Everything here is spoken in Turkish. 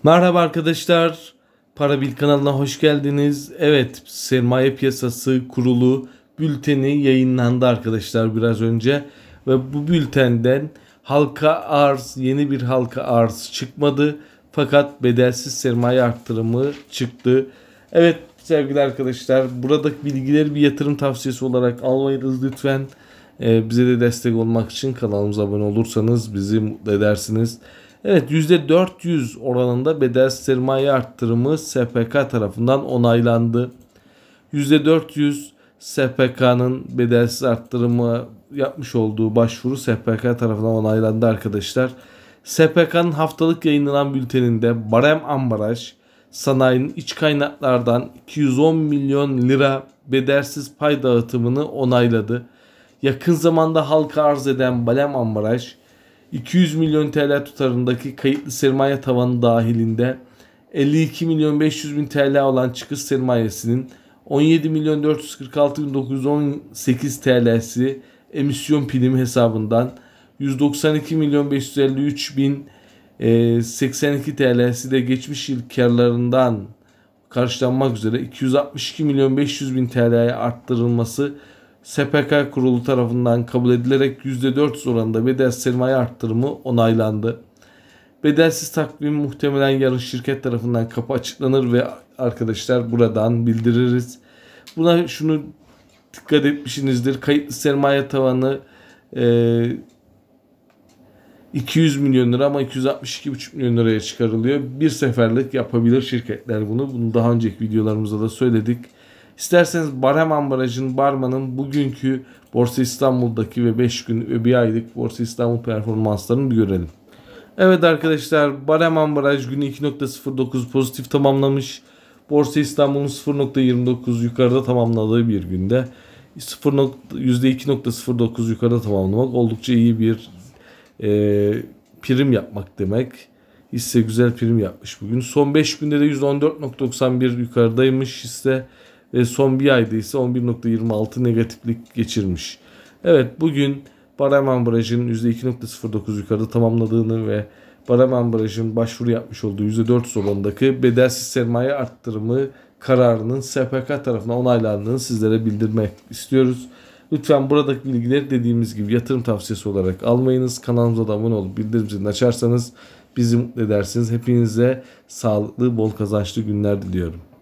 Merhaba arkadaşlar, Para Bil kanalına hoş geldiniz. Evet, sermaye piyasası kurulu bülteni yayınlandı arkadaşlar biraz önce. Ve bu bültenden yeni bir halka arz çıkmadı. Fakat bedelsiz sermaye arttırımı çıktı. Evet sevgili arkadaşlar, buradaki bilgileri bir yatırım tavsiyesi olarak almayınız lütfen. Bize de destek olmak için kanalımıza abone olursanız bizi mutlu edersiniz. Evet, %400 oranında bedelsiz sermaye arttırımı SPK tarafından onaylandı. %400 SPK'nın bedelsiz arttırımı yapmış olduğu başvuru SPK tarafından onaylandı arkadaşlar. SPK'nın haftalık yayınlanan bülteninde barem ambalaj sanayinin iç kaynaklardan 210 milyon lira bedelsiz pay dağıtımını onayladı. Yakın zamanda halka arz eden barem ambalaj 200 milyon TL tutarındaki kayıtlı sermaye tavanı dahilinde 52 milyon 500 bin TL olan çıkış sermayesinin 17 milyon 446 bin 918 TL'si emisyon primi hesabından, 192 milyon 553 bin 82 TL'si de geçmiş yıl karlarından karşılanmak üzere 262 milyon 500 bin TL'ye arttırılması SPK kurulu tarafından kabul edilerek %400 oranında bedelsiz sermaye arttırımı onaylandı. Bedelsiz takvim muhtemelen yarın şirket tarafından kapı açıklanır ve arkadaşlar buradan bildiririz. Buna şunu dikkat etmişsinizdir. Kayıtlı sermaye tavanı 200 milyon lira ama 262,5 milyon liraya çıkarılıyor. Bir seferlik yapabilir şirketler bunu. Bunu daha önceki videolarımızda da söyledik. İsterseniz barem ambalajın barmanın bugünkü Borsa İstanbul'daki ve 5 gün ve 1 aylık Borsa İstanbul performanslarını bir görelim. Evet arkadaşlar, barem ambalaj günü 2.09 pozitif tamamlamış. Borsa İstanbul'un 0.29 yukarıda tamamladığı bir günde %2.09 yukarıda tamamlamak oldukça iyi bir prim yapmak demek. Hisse güzel prim yapmış bugün. Son 5 günde de %14.91 yukarıdaymış hisse. Ve son bir ayda ise 11.26 negatiflik geçirmiş. Evet, bugün barem ambalajın %2.09 yukarıda tamamladığını ve barem ambalajın başvuru yapmış olduğu %400 oranındaki bedelsiz sermaye arttırımı kararının SPK tarafından onaylandığını sizlere bildirmek istiyoruz. Lütfen buradaki bilgileri dediğimiz gibi yatırım tavsiyesi olarak almayınız. Kanalımıza da abone olup bildirim zilini açarsanız bizi mutlu edersiniz. Hepinize sağlıklı, bol kazançlı günler diliyorum.